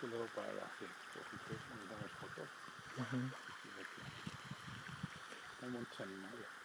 y luego para hacer cositas, nos damos fotos. Y aquí hay muchos animales.